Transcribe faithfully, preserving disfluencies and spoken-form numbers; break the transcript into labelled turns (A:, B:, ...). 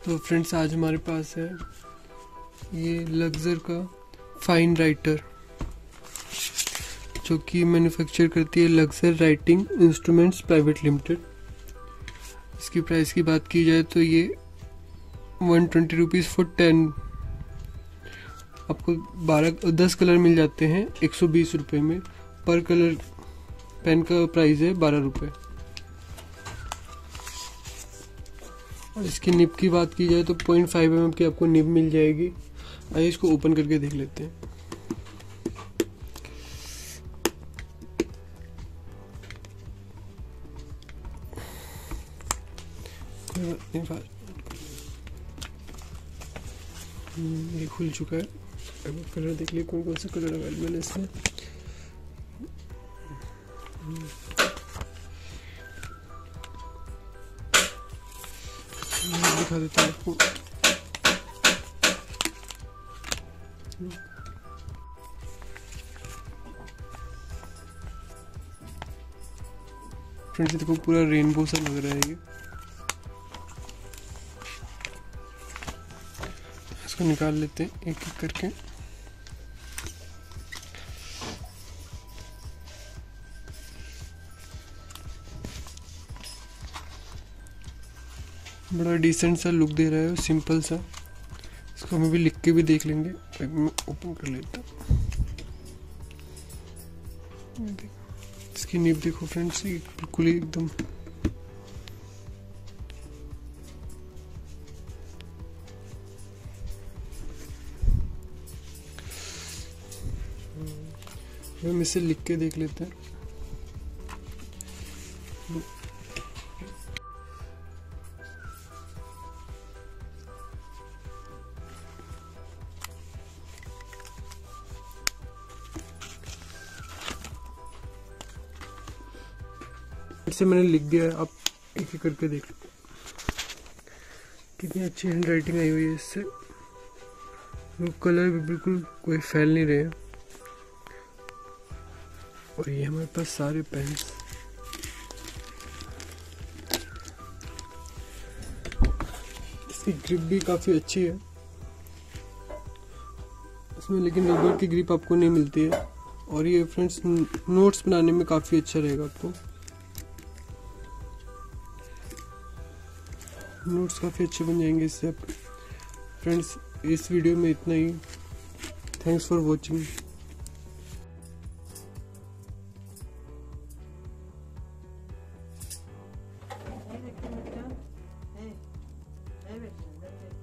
A: तो फ्रेंड्स आज हमारे पास है ये लक्सर का फाइन राइटर, जो कि मैन्युफैक्चर करती है Luxor writing instruments private limited. इसकी प्राइस की बात की जाए तो ये one twenty rupees for ten, आपको बारह दस कलर मिल जाते हैं एक सौ बीस रुपये में। पर कलर पेन का प्राइस है बारह रुपये। और इसकी निब की बात की जाए तो पॉइंट फाइव एम एम की आपको निब मिल जाएगी। आइए इसको ओपन करके देख लेते हैं। ये खुल चुका है। अब कलर देख लिए कौन कौन से कलर अवेलेबल है इसमें। दिखा देता हूँ आपको। फ्रेंड्स देखो पूरा रेनबो सा लग रहा है ये। इसको निकाल लेते हैं एक एक करके। बड़ा डिसेंट सा लुक दे रहा है, सिंपल सा। इसको हम भी लिख के भी देख लेंगे। एक मैं ओपन कर लेता हूँ। इसकी निब देखो फ्रेंड्स, ये बिल्कुल ही एकदम हम इसे लिख के देख लेते हैं। इसे मैंने लिख दिया है, आप एक एक करके देख लो। कितनी अच्छी हैंड राइटिंग आई हुई है इससे। कलर भी बिल्कुल कोई फैल नहीं रहे हैं। और ये हमारे पास सारे पेन्स। इसकी ग्रिप भी काफ़ी अच्छी है इसमें, लेकिन रबर की ग्रिप आपको नहीं मिलती है। और ये फ्रेंड्स नोट्स बनाने में काफ़ी अच्छा रहेगा आपको। नोट्स काफ़ी अच्छे बन जाएंगे इससे। फ्रेंड्स इस वीडियो में इतना ही। Thanks for watching.
B: Evet, evet. Evet.